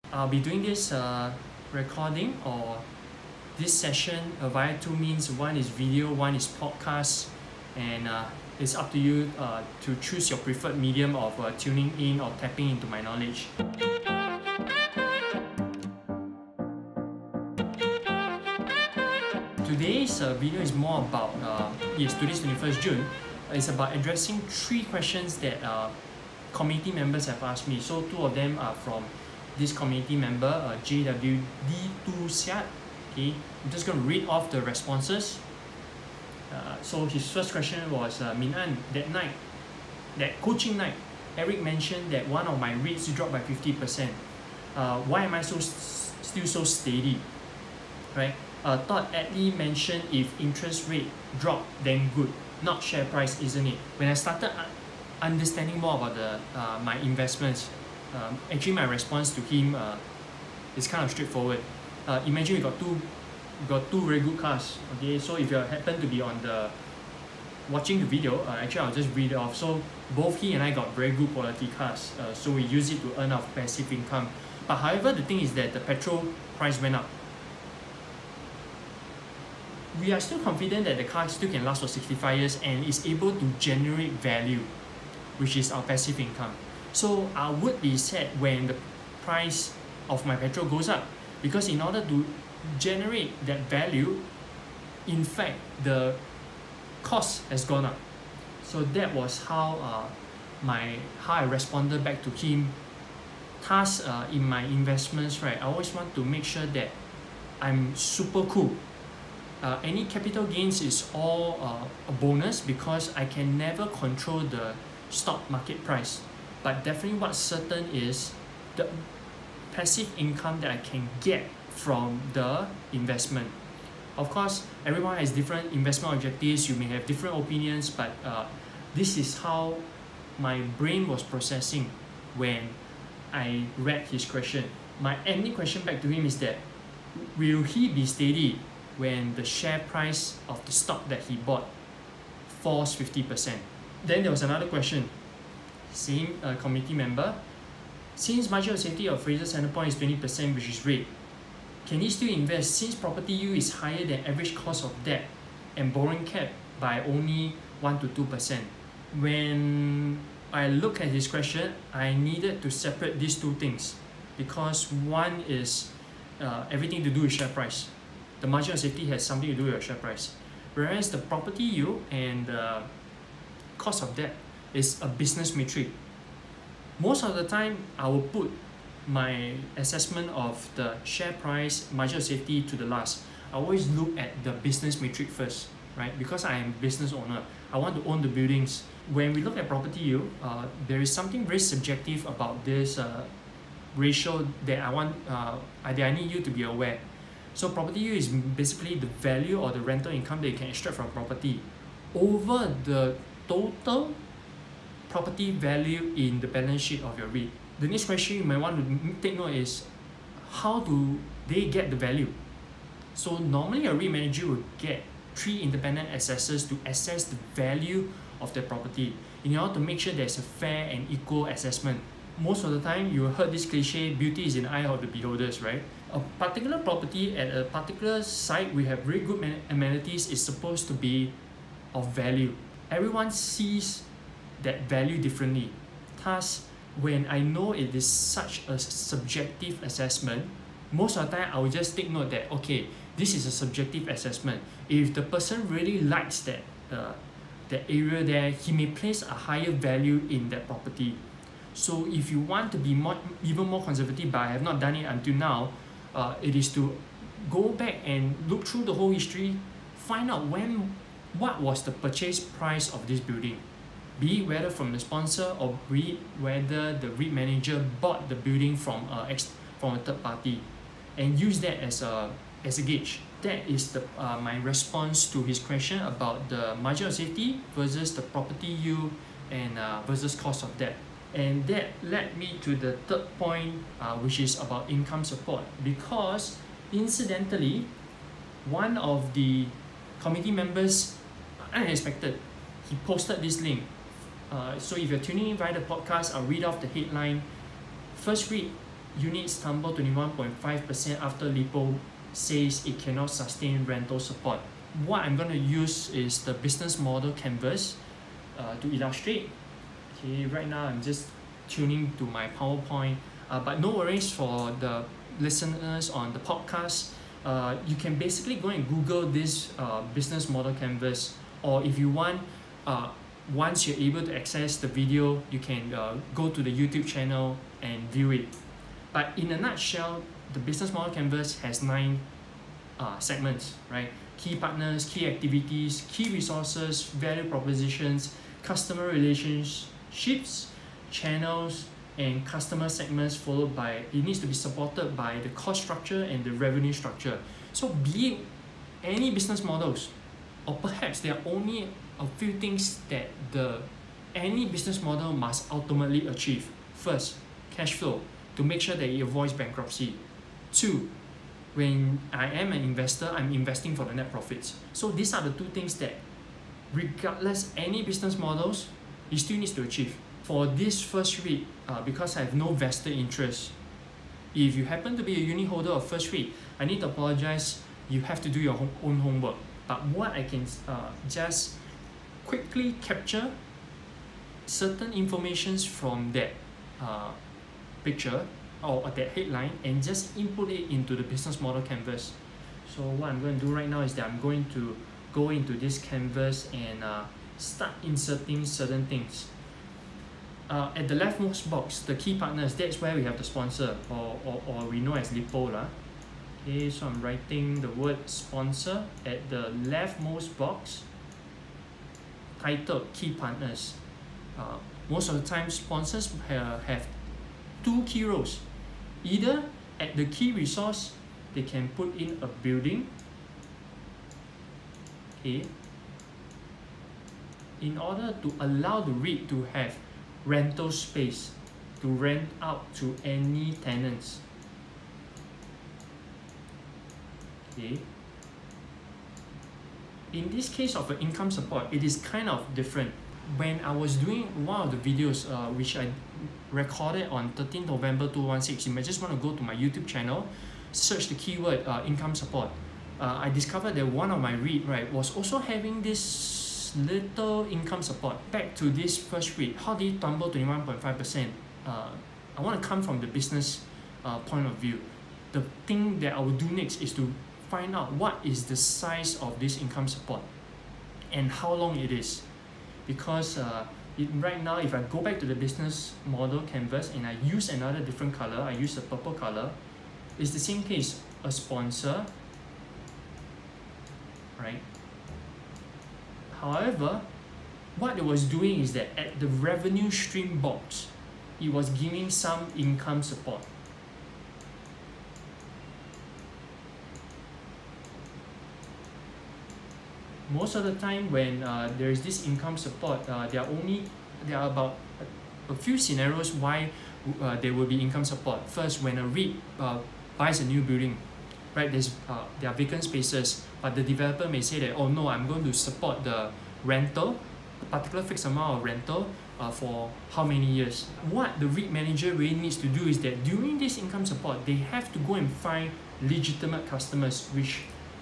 I'll be doing this recording or this session via two means. One is video, one is podcast, and it's up to you to choose your preferred medium of tuning in or tapping into my knowledge. Today's video is more about, today's 21st June. It's about addressing three questions that community members have asked me. So two of them are from this community member, JWD2Siat. Okay, I'm just going to read off the responses. So his first question was, Min An, that coaching night, Eric mentioned that one of my REITs dropped by 50%. Why am I still so steady? Right? Thought Atlee mentioned if interest rate drop, then good, not share price, isn't it? When I started understanding more about my investments, actually my response to him is kind of straightforward. Imagine you got two very good cars. Okay, so if you happen to be on the watching the video, actually I'll just read it off. So both he and I got very good quality cars, so we use it to earn our passive income. But however, the thing is that the petrol price went up. We are still confident that the car still can last for 65 years and is able to generate value, which is our passive income. So I would be sad when the price of my petrol goes up, because in order to generate that value, in fact, the cost has gone up. So that was how I responded back to him. Thus, in my investments, right, I always want to make sure that I'm super cool. Any capital gains is all a bonus because I can never control the stock market price. But definitely what's certain is the passive income that I can get from the investment. Of course, everyone has different investment objectives. You may have different opinions, but this is how my brain was processing when I read his question. My ending question back to him is that, will he be steady when the share price of the stock that he bought falls 50%? Then there was another question. Same committee member. Since margin of safety of Fraser Centrepoint is 20%, which is Reit, can he still invest since property yield is higher than average cost of debt and borrowing cap by only 1 to 2%? When I look at his question, I needed to separate these two things, because one is everything to do with share price. The margin of safety has something to do with your share price, whereas the property yield and the cost of debt is a business metric. Most of the time, I will put my assessment of the share price, margin of safety to the last. I always look at the business metric first, right? Because I am a business owner, I want to own the buildings. When we look at property yield, there is something very subjective about this ratio that I need you to be aware. So property yield is basically the value or the rental income that you can extract from property over the total property value in the balance sheet of your REIT. The next question you might want to take note is, how do they get the value? So normally a REIT manager will get 3 independent assessors to assess the value of their property in order to make sure there's a fair and equal assessment. Most of the time, you heard this cliche, beauty is in the eye of the beholders, right? A particular property at a particular site, we have very good amenities, is supposed to be of value. Everyone sees that value differently. Thus, when I know it is such a subjective assessment, most of the time I will just take note that, okay, this is a subjective assessment. If the person really likes that area there, he may place a higher value in that property. So if you want to be even more conservative, but I have not done it until now, it is to go back and look through the whole history, find out what was the purchase price of this building, be it whether from the sponsor or be it whether the REIT manager bought the building from a third party, and use that as a gauge. That is my response to his question about the margin of safety versus the property yield and versus cost of debt. And that led me to the third point, which is about income support, because incidentally, one of the committee members, unexpected, he posted this link. So if you're tuning in via the podcast, I'll read off the headline. First REIT units tumble 21.5% after Lippo says it cannot sustain rental support. What I'm going to use is the business model canvas to illustrate. Okay, right now I'm just tuning to my PowerPoint, but no worries for the listeners on the podcast. You can basically go and Google this business model canvas, or if you want, once you're able to access the video, you can go to the YouTube channel and view it. But in a nutshell, the business model canvas has 9 segments, right? Key partners, key activities, key resources, value propositions, customer relationships, channels, and customer segments, followed by, it needs to be supported by the cost structure and the revenue structure. So be it any business models, or perhaps there are only a few things that any business model must ultimately achieve. First, cash flow, to make sure that it avoids bankruptcy. 2, when I am an investor, I'm investing for the net profits. So these are the 2 things that, regardless any business models, it still needs to achieve. For this first REIT, because I have no vested interest, if you happen to be a unit holder of first REIT, I need to apologize. You have to do your own homework. But what I can just quickly capture certain informations from that picture or that headline and just input it into the business model canvas. So what I'm going to do right now is that I'm going to go into this canvas and start inserting certain things. At the leftmost box, the key partners, that's where we have the sponsor, or we know as Lippo. Okay, so I'm writing the word sponsor at the leftmost box, titled key partners. Most of the time, sponsors have 2 key roles. Either at the key resource, they can put in a building, okay, in order to allow the REIT to have rental space to rent out to any tenants. Okay. In this case of an income support, it is kind of different. When I was doing one of the videos which I recorded on 13 November 2016, you might just want to go to my YouTube channel, search the keyword income support. I discovered that one of my REIT, right, was also having this little income support. Back to this first REIT, how did it tumble 21.5%? I want to come from the business point of view. The thing that I will do next is to find out what is the size of this income support and how long it is. Because right now, if I go back to the business model canvas and I use another different color, I use the purple color, it's the same case, a sponsor, right? However, what it was doing is that at the revenue stream box, it was giving some income support. Most of the time when there is this income support, there are about a few scenarios why there will be income support. First, when a REIT buys a new building, right, there are vacant spaces, but the developer may say that, oh no, I'm going to support the rental, a particular fixed amount of rental for how many years. What the REIT manager really needs to do is that during this income support, they have to go and find legitimate customers, which,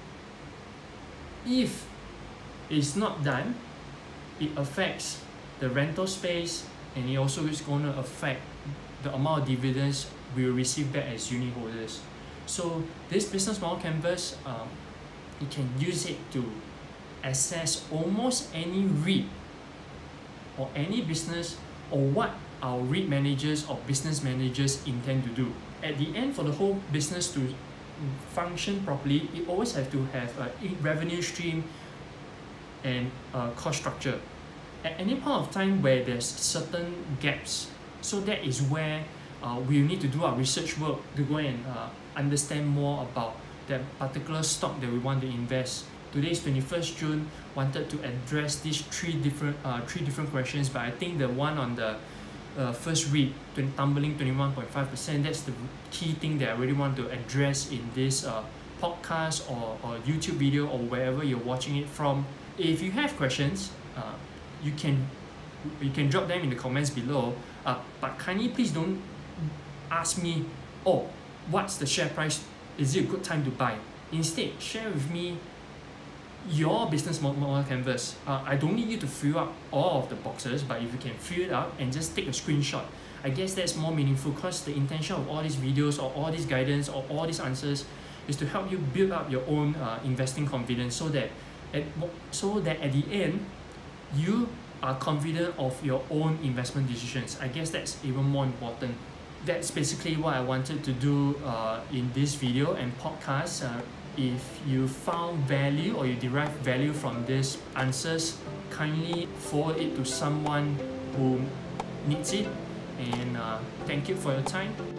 if it's not done, it affects the rental space, and it also is going to affect the amount of dividends we will receive back as unit holders. So this business model canvas, you can use it to assess almost any REIT or any business, or what our REIT managers or business managers intend to do. At the end, for the whole business to function properly, it always has to have a revenue stream and cost structure. At any point of time where there's certain gaps, so that is where we need to do our research work to go and understand more about that particular stock that we want to invest. Today is 21st June, wanted to address these three different questions, but I think the one on the first REIT, tumbling 21.5%, that's the key thing that I really want to address in this podcast or YouTube video, or wherever you're watching it from. If you have questions, you can drop them in the comments below, but kindly please don't ask me oh, what's the share price? Is it a good time to buy? Instead, share with me your business model canvas. I don't need you to fill up all of the boxes, but if you can fill it up and just take a screenshot, I guess that's more meaningful, because the intention of all these videos or all this guidance or all these answers is to help you build up your own investing confidence, so that at the end you are confident of your own investment decisions. I guess that's even more important. That's basically what I wanted to do in this video and podcast. If you found value or you derive value from these answers, kindly forward it to someone who needs it. And thank you for your time.